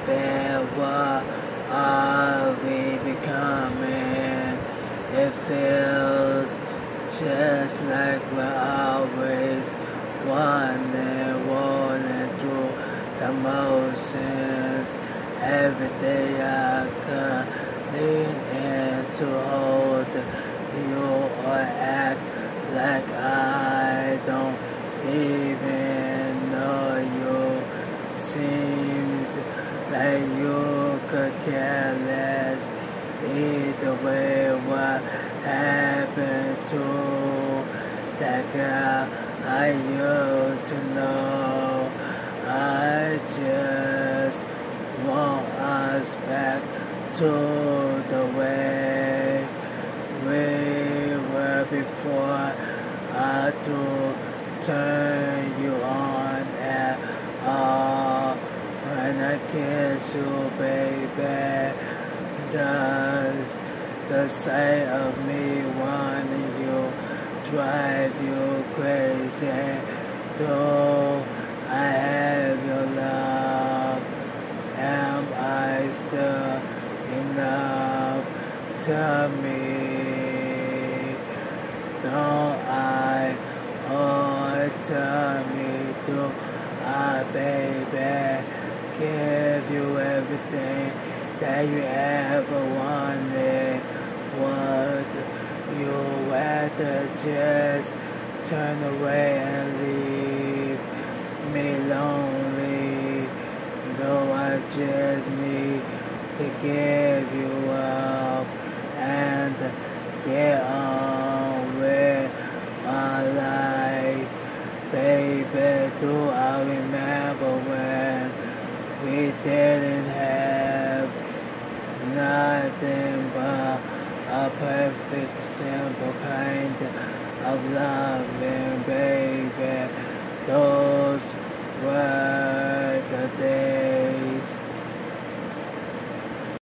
baby, what are we becoming? It feels just like we're always rolling through the motions. Every day I could lean in to hold you or act like I don't even know you. Seems like you could care less. Either way, what happened to that girl I used to know? I just want us back to the way we were before I do turn you on at all. When I kiss you, baby, does the sight of me wanting you drive you crazy? Do I have your love? Am I still enough to me? Don't I owe it to me? Do I, baby, give you everything that you ever wanted? Would you rather just turn away and leave me lonely? Though I just need to give you up and get on with my life. Baby, do I remember when we didn't have nothing but a perfect, simple kind of loving, baby? Those